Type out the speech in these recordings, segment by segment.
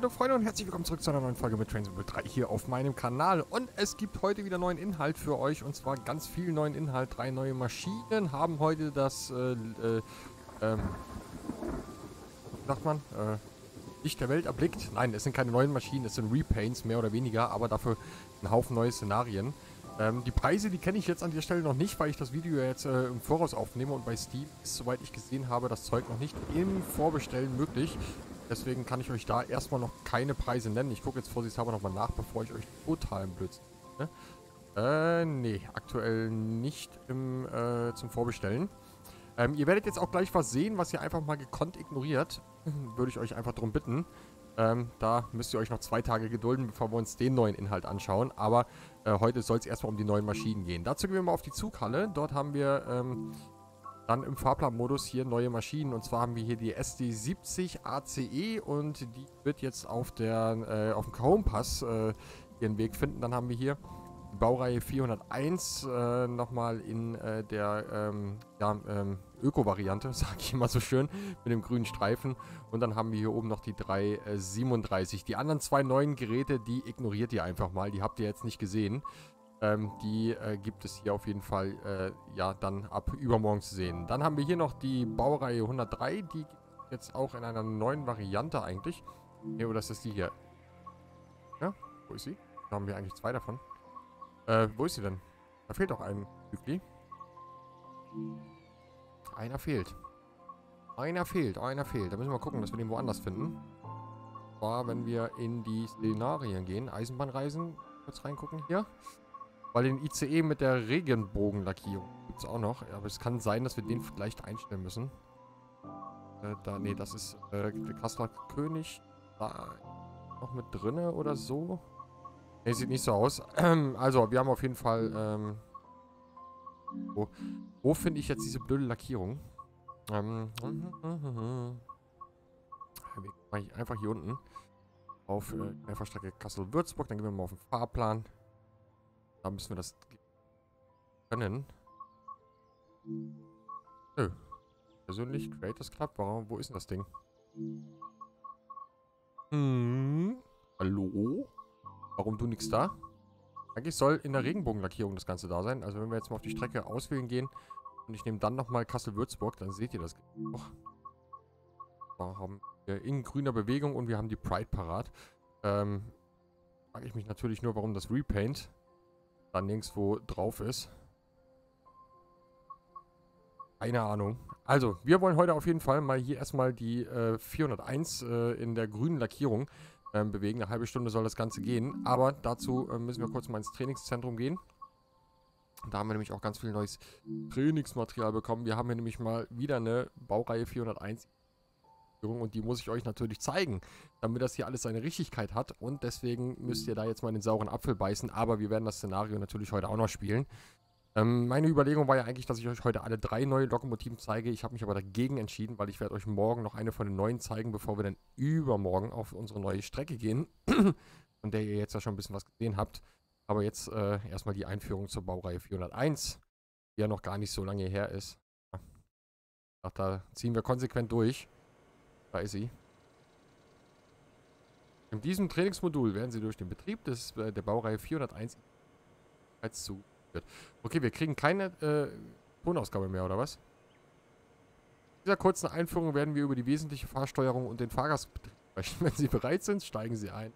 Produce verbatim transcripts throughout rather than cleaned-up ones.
Hallo Freunde und herzlich willkommen zurück zu einer neuen Folge mit Trainsimulator drei hier auf meinem Kanal. Und es gibt heute wieder neuen Inhalt für euch, und zwar ganz viel neuen Inhalt. Drei neue Maschinen haben heute das, äh, äh, ähm, wie sagt man, äh, Licht der Welt erblickt. Nein, es sind keine neuen Maschinen, es sind Repaints, mehr oder weniger, aber dafür ein Haufen neue Szenarien. Ähm, die Preise, die kenne ich jetzt an der Stelle noch nicht, weil ich das Video jetzt äh, im Voraus aufnehme, und bei Steam ist, soweit ich gesehen habe, das Zeug noch nicht im Vorbestellen möglich. Deswegen kann ich euch da erstmal noch keine Preise nennen. Ich gucke jetzt vorsichtshalber nochmal nach, bevor ich euch totalen Blödsinn ne? Äh, nee, aktuell nicht im, äh, zum Vorbestellen. Ähm, ihr werdet jetzt auch gleich was sehen, was ihr einfach mal gekonnt ignoriert. Würde ich euch einfach darum bitten. Ähm, da müsst ihr euch noch zwei Tage gedulden, bevor wir uns den neuen Inhalt anschauen. Aber äh, heute soll es erstmal um die neuen Maschinen gehen. Dazu gehen wir mal auf die Zughalle. Dort haben wir ähm, dann im Fahrplanmodus hier neue Maschinen. Und zwar haben wir hier die S D siebzig A C E, und die wird jetzt auf, der, äh, auf dem Cajon-Pass äh, ihren Weg finden. Dann haben wir hier die Baureihe vierhunderteins äh, nochmal in äh, der ähm, ja, ähm, Öko-Variante, sage ich immer so schön, mit dem grünen Streifen. Und dann haben wir hier oben noch die drei siebenunddreißig. Die anderen zwei neuen Geräte, die ignoriert ihr einfach mal. Die habt ihr jetzt nicht gesehen. Ähm, die äh, gibt es hier auf jeden Fall äh, ja dann ab übermorgen zu sehen. Dann haben wir hier noch die Baureihe hundertdrei. Die gibt es jetzt auch in einer neuen Variante eigentlich. Ne, oder ist das die hier? Ja, wo ist sie? Da haben wir eigentlich zwei davon. Äh, wo ist sie denn? Da fehlt doch ein Hügli. Einer fehlt. Einer fehlt, einer fehlt. Da müssen wir gucken, dass wir den woanders finden. Und zwar, wenn wir in die Szenarien gehen. Eisenbahnreisen. Kurz reingucken hier. Weil den I C E mit der Regenbogenlackierung gibt es auch noch. Aber es kann sein, dass wir den vielleicht einstellen müssen. Äh, da, nee, das ist äh, der Kasseler König. Da noch mit drinne oder so. Ne, sieht nicht so aus. Also, wir haben auf jeden Fall, ähm, wo, wo finde ich jetzt diese blöde Lackierung? Ähm, einfach hier unten auf äh, Einfahrstrecke Kassel-Würzburg. Dann gehen wir mal auf den Fahrplan. Da müssen wir das können. Nö. Persönlich, Creators Club, warum, wo ist denn das Ding? Hm. Hallo? Warum du nichts da? Eigentlich soll in der Regenbogenlackierung das Ganze da sein. Also wenn wir jetzt mal auf die Strecke auswählen gehen und ich nehme dann nochmal Kassel-Würzburg, dann seht ihr das. Oh. Da haben wir in grüner Bewegung und wir haben die Pride parat. Ähm, frage ich mich natürlich nur, warum das Repaint da nirgendwo drauf ist. Keine Ahnung. Also, wir wollen heute auf jeden Fall mal hier erstmal die äh, vierhunderteins äh, in der grünen Lackierung ähm, bewegen. Eine halbe Stunde soll das Ganze gehen. Aber dazu äh, müssen wir kurz mal ins Trainingszentrum gehen. Da haben wir nämlich auch ganz viel neues Trainingsmaterial bekommen. Wir haben hier nämlich mal wieder eine Baureihe vierhunderteins. Und die muss ich euch natürlich zeigen, damit das hier alles seine Richtigkeit hat. Und deswegen müsst ihr da jetzt mal den sauren Apfel beißen. Aber wir werden das Szenario natürlich heute auch noch spielen. Ähm, meine Überlegung war ja eigentlich, dass ich euch heute alle drei neue Lokomotiven zeige. Ich habe mich aber dagegen entschieden, weil ich werde euch morgen noch eine von den neuen zeigen, bevor wir dann übermorgen auf unsere neue Strecke gehen. Von der ihr jetzt ja schon ein bisschen was gesehen habt. Aber jetzt äh, erstmal die Einführung zur Baureihe vierhunderteins, die ja noch gar nicht so lange her ist. Ach, da ziehen wir konsequent durch. Da ist sie. In diesem Trainingsmodul werden sie durch den Betrieb des, äh, der Baureihe vierhunderteins als zugeführt. Okay, wir kriegen keine äh, Tonausgabe mehr, oder was? In dieser kurzen Einführung werden wir über die wesentliche Fahrsteuerung und den Fahrgastbetrieb sprechen. Wenn Sie bereit sind, steigen Sie ein.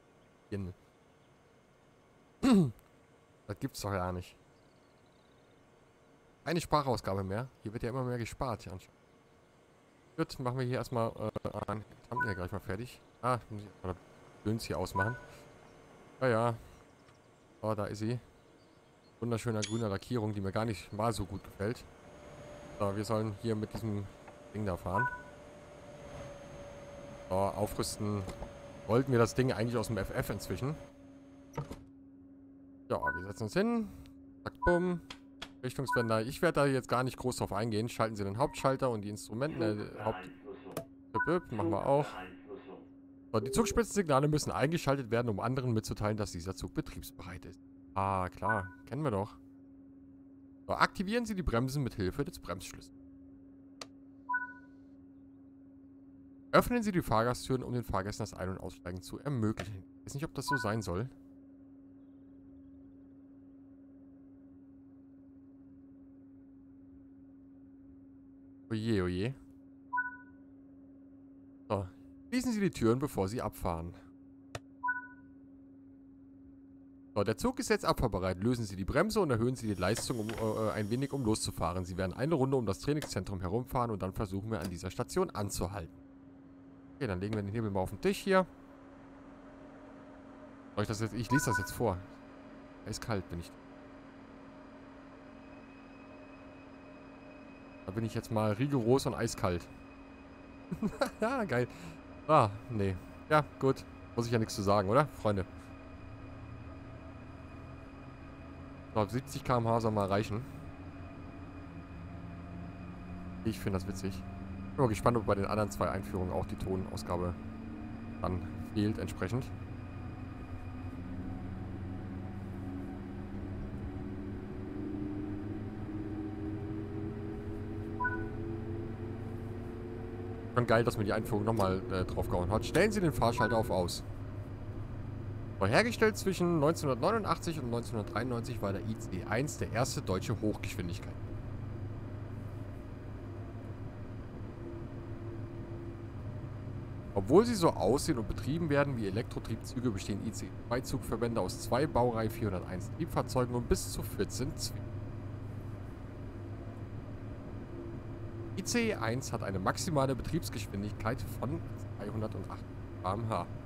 Das gibt's doch ja nicht. Keine Sprachausgabe mehr. Hier wird ja immer mehr gespart. Hier anscheinend. Gut, machen wir hier erstmal äh, an. Haben wir ja gleich mal fertig. Ah, muss ich mal Döns hier ausmachen. Ja, ja. Oh, da ist sie. Wunderschöner grüner Lackierung, die mir gar nicht mal so gut gefällt. So, wir sollen hier mit diesem Ding da fahren. So, aufrüsten. Wollten wir das Ding eigentlich aus dem F F inzwischen. Ja, wir setzen uns hin. Zack, bumm. Richtungswender. Ich werde da jetzt gar nicht groß drauf eingehen. Schalten Sie den Hauptschalter und die Instrumente. Äh, Haupt machen wir auch. So, die Zugspitzensignale müssen eingeschaltet werden, um anderen mitzuteilen, dass dieser Zug betriebsbereit ist. Ah, klar. Kennen wir doch. So, aktivieren Sie die Bremsen mit Hilfe des Bremsschlüssels. Öffnen Sie die Fahrgasttüren, um den Fahrgästen das Ein- und Aussteigen zu ermöglichen. Ich weiß nicht, ob das so sein soll. Oje, oje. So. Schließen Sie die Türen, bevor Sie abfahren. So, der Zug ist jetzt abfahrbereit. Lösen Sie die Bremse und erhöhen Sie die Leistung um, äh, ein wenig, um loszufahren. Sie werden eine Runde um das Trainingszentrum herumfahren und dann versuchen wir an dieser Station anzuhalten. Okay, dann legen wir den Hebel mal auf den Tisch hier. Soll ich das jetzt? Ich lese das jetzt vor. Eiskalt bin ich. Da bin ich jetzt mal rigoros und eiskalt. Ja, geil. Ah, nee. Ja, gut. Muss ich ja nichts zu sagen, oder? Freunde. So, siebzig Kilometer pro Stunde soll mal reichen. Ich finde das witzig. Bin mal gespannt, ob bei den anderen zwei Einführungen auch die Tonausgabe dann fehlt entsprechend. Schon geil, dass mir die Einführung nochmal äh, draufgehauen hat. Stellen Sie den Fahrschalter auf Aus. War hergestellt zwischen neunzehnhundertneunundachtzig und neunzehnhundertdreiundneunzig, war der I C E eins der erste deutsche Hochgeschwindigkeit. Obwohl sie so aussehen und betrieben werden wie Elektrotriebzüge, bestehen I C E zwei Zugverbände aus zwei Baureihe vierhunderteins Triebfahrzeugen und bis zu vierzehn Zwiebeln. I C E eins hat eine maximale Betriebsgeschwindigkeit von zweihundertacht Kilometer pro Stunde.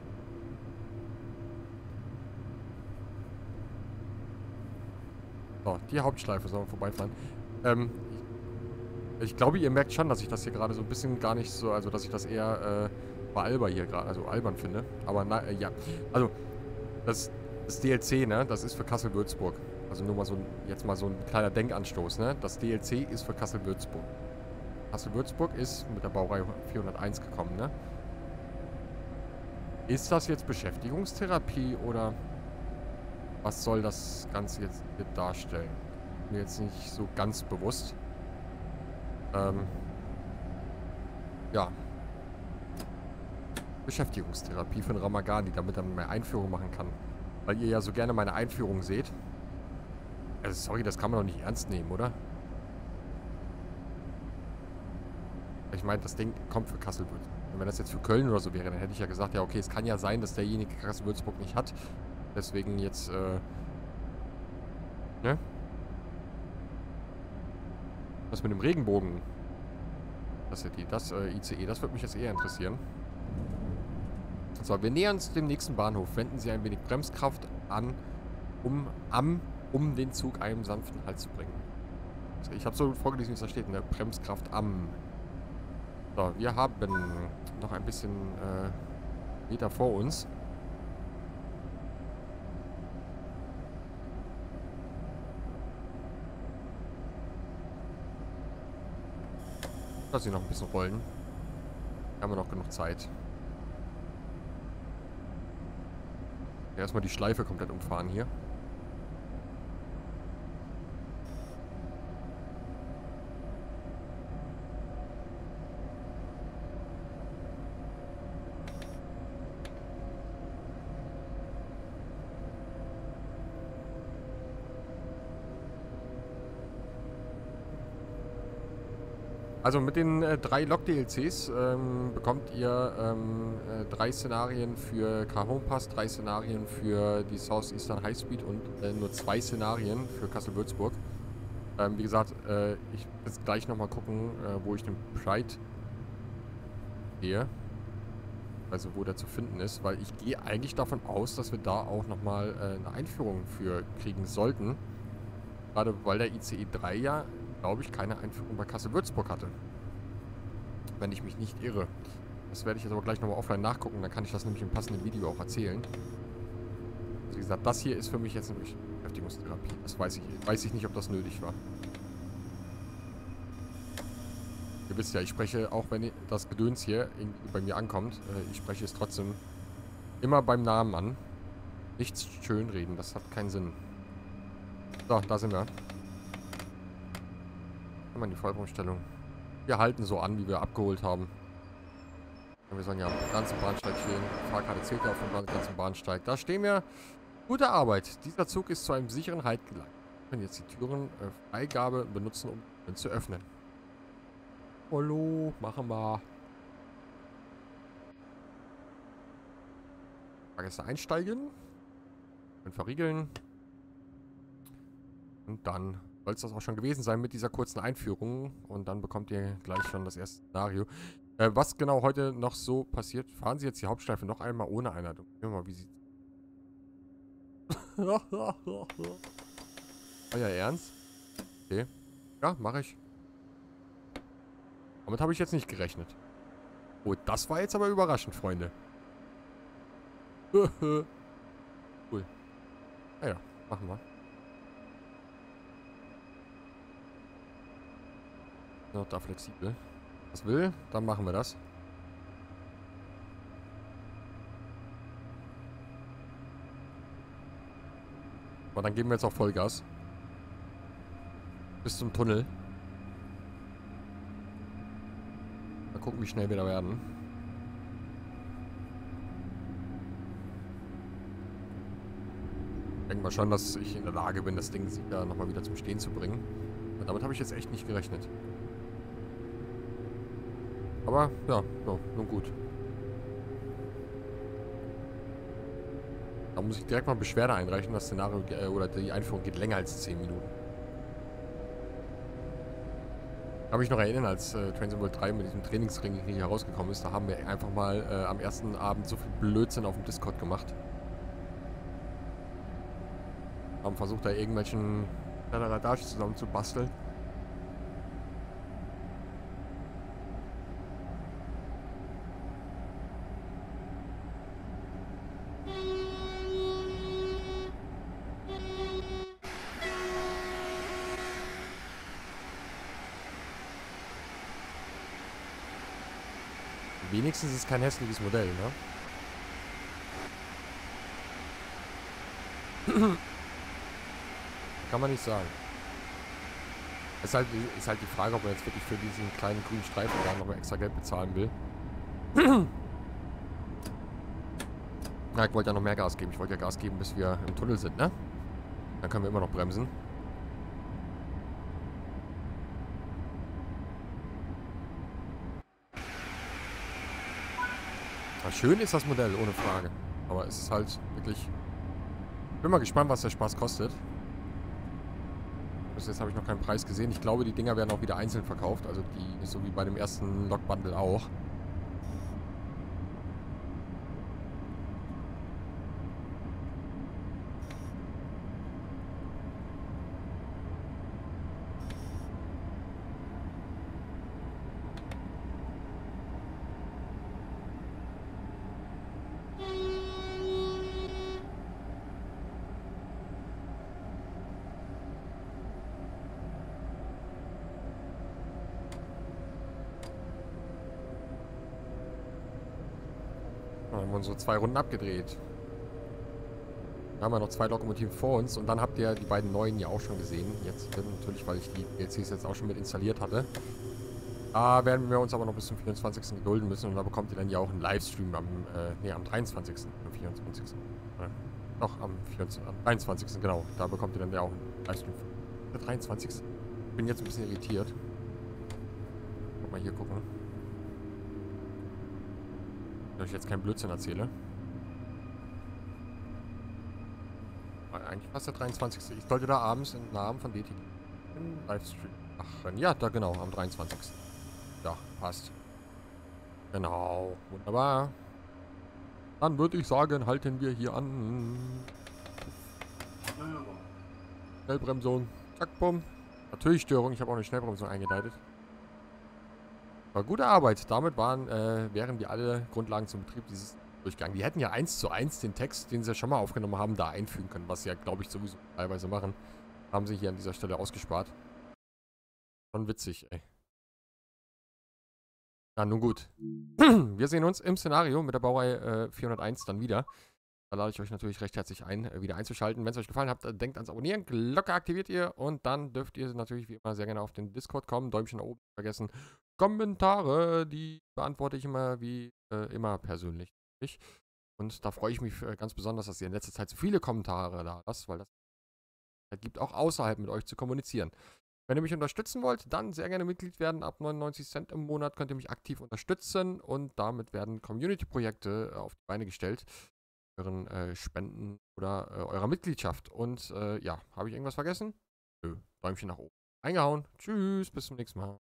So, die Hauptschleife sollen wir vorbeifahren. Ähm, ich, ich glaube, ihr merkt schon, dass ich das hier gerade so ein bisschen gar nicht so, also dass ich das eher äh, bei Alba hier gerade, also albern finde. Aber na, äh, ja, also das, das D L C, ne, das ist für Kassel-Würzburg. Also nur mal so ein, jetzt mal so ein kleiner Denkanstoß, ne. Das D L C ist für Kassel-Würzburg. Kassel-Würzburg ist mit der Baureihe vierhunderteins gekommen, ne. Ist das jetzt Beschäftigungstherapie oder was soll das Ganze jetzt hier darstellen? Mir jetzt nicht so ganz bewusst. Ähm, ja. Beschäftigungstherapie für den Ramagani, damit er mehr Einführung machen kann. Weil ihr ja so gerne meine Einführung seht. Also sorry, das kann man doch nicht ernst nehmen, oder? Ich meine, das Ding kommt für Kassel-Würzburg. Und wenn das jetzt für Köln oder so wäre, dann hätte ich ja gesagt, ja okay, es kann ja sein, dass derjenige Kassel-Würzburg nicht hat. Deswegen jetzt, äh... ne? Was mit dem Regenbogen? Das, das äh, I C E, das würde mich jetzt eher interessieren. So, wir nähern uns dem nächsten Bahnhof. Wenden Sie ein wenig Bremskraft an, um am, um den Zug einem sanften Halt zu bringen. Also ich habe so vorgelesen, wie es da steht, ne? Bremskraft am. So, wir haben noch ein bisschen äh, Meter vor uns. Lass sie noch ein bisschen rollen. Haben wir noch genug Zeit. Erstmal die Schleife komplett umfahren hier. Also mit den äh, drei Lok-D L Cs ähm, bekommt ihr ähm, äh, drei Szenarien für Cajon Pass, drei Szenarien für die Southeastern High Speed und äh, nur zwei Szenarien für Kassel-Würzburg. Ähm, wie gesagt, äh, ich will jetzt gleich nochmal gucken, äh, wo ich den Pride gehe. Also wo der zu finden ist, weil ich gehe eigentlich davon aus, dass wir da auch nochmal äh, eine Einführung für kriegen sollten. Gerade weil der I C E drei ja, glaube ich, keine Einführung bei Kassel-Würzburg hatte. Wenn ich mich nicht irre. Das werde ich jetzt aber gleich nochmal offline nachgucken, dann kann ich das nämlich im passenden Video auch erzählen. Also wie gesagt, das hier ist für mich jetzt nämlich Beschäftigungstherapie. Das weiß ich, weiß ich nicht, ob das nötig war. Ihr wisst ja, ich spreche, auch wenn das Gedöns hier irgendwie bei mir ankommt, äh, ich spreche es trotzdem immer beim Namen an. Nichts schönreden, das hat keinen Sinn. So, da sind wir. Immer die Vollumstellung. Wir halten so an, wie wir abgeholt haben. Wir sollen ja am ganzen Bahnsteig stehen. Die Fahrkarte zählt ja auf dem ganzen Bahnsteig. Da stehen wir. Gute Arbeit. Dieser Zug ist zu einem sicheren Halt gelangt. Wir können jetzt die Türen äh, Freigabe benutzen, um ihn zu öffnen. Hallo, machen wir. Fahrgäste einsteigen. Und verriegeln. Und dann soll es das auch schon gewesen sein mit dieser kurzen Einführung. Und dann bekommt ihr gleich schon das erste Szenario. Äh, was genau heute noch so passiert, fahren Sie jetzt die Hauptschleife noch einmal ohne Einladung. Gucken wir mal, wie sie... Euer Ernst? Okay. Ja, mache ich. Damit habe ich jetzt nicht gerechnet. Oh, das war jetzt aber überraschend, Freunde. Cool. Naja, machen wir. Noch da flexibel. Was will, dann machen wir das. Aber dann geben wir jetzt auch Vollgas. Bis zum Tunnel. Mal gucken, wie schnell wir da werden. Ich denke mal schon, dass ich in der Lage bin, das Ding da nochmal wieder zum Stehen zu bringen. Und damit habe ich jetzt echt nicht gerechnet. Aber, ja, ja, nun gut. Da muss ich direkt mal Beschwerde einreichen. Das Szenario äh, oder die Einführung geht länger als zehn Minuten. Kann mich noch erinnern, als äh, Train Sim World drei mit diesem Trainingsring hier herausgekommen ist. Da haben wir einfach mal äh, am ersten Abend so viel Blödsinn auf dem Discord gemacht. Haben versucht, da irgendwelchen Kladderadatsch zusammen zu basteln. Wenigstens ist es kein hässliches Modell, ne? Kann man nicht sagen. Ist halt, ist halt die Frage, ob man jetzt wirklich für diesen kleinen grünen Streifen da nochmal extra Geld bezahlen will. Ja, ich wollte ja noch mehr Gas geben. Ich wollte ja Gas geben, bis wir im Tunnel sind, ne? Dann können wir immer noch bremsen. Ja, schön ist das Modell, ohne Frage. Aber es ist halt wirklich... Ich bin mal gespannt, was der Spaß kostet. Bis jetzt habe ich noch keinen Preis gesehen. Ich glaube, die Dinger werden auch wieder einzeln verkauft. Also die, so wie bei dem ersten Log-Bundle auch. Dann haben wir unsere zwei Runden abgedreht. Da haben wir noch zwei Lokomotiven vor uns. Und dann habt ihr die beiden neuen ja auch schon gesehen. Jetzt natürlich, weil ich die D L Cs jetzt auch schon mit installiert hatte. Da werden wir uns aber noch bis zum vierundzwanzigsten gedulden müssen. Und da bekommt ihr dann ja auch einen Livestream am, äh, nee, am dreiundzwanzigsten Am vierundzwanzigsten Äh, doch, am, vierundzwanzigsten am dreiundzwanzigsten Genau. Da bekommt ihr dann ja auch einen Livestream. Der dreiundzwanzigste Ich bin jetzt ein bisschen irritiert. Mal hier gucken. Dass ich jetzt keinen Blödsinn erzähle. Aber eigentlich fast der dreiundzwanzigste Ich sollte da abends im Namen von D T im Livestream machen. Ja, da genau, am dreiundzwanzigsten Ja, passt. Genau, wunderbar. Dann würde ich sagen, halten wir hier an. Schnellbremsung. Zack, bumm. Natürlich Störung, ich habe auch eine Schnellbremsung eingeleitet. Aber gute Arbeit. Damit waren, äh, wären wir alle Grundlagen zum Betrieb dieses Durchgang. Die hätten ja eins zu eins den Text, den sie ja schon mal aufgenommen haben, da einfügen können. Was sie ja, glaube ich, sowieso teilweise machen. Haben sie hier an dieser Stelle ausgespart. Schon witzig, ey. Na, nun gut. Wir sehen uns im Szenario mit der Baureihe äh, vierhunderteins dann wieder. Da lade ich euch natürlich recht herzlich ein, äh, wieder einzuschalten. Wenn es euch gefallen hat, denkt ans Abonnieren. Glocke aktiviert ihr und dann dürft ihr natürlich wie immer sehr gerne auf den Discord kommen. Däumchen nach oben nicht vergessen. Kommentare, die beantworte ich immer wie äh, immer persönlich. Und da freue ich mich äh, ganz besonders, dass ihr in letzter Zeit so viele Kommentare da lasst, weil das gibt auch außerhalb mit euch zu kommunizieren. Wenn ihr mich unterstützen wollt, dann sehr gerne Mitglied werden. Ab neunundneunzig Cent im Monat könnt ihr mich aktiv unterstützen und damit werden Community-Projekte äh, auf die Beine gestellt. Euren äh, Spenden oder äh, eurer Mitgliedschaft. Und äh, ja, habe ich irgendwas vergessen? Nö, Däumchen nach oben. Eingehauen. Tschüss, bis zum nächsten Mal.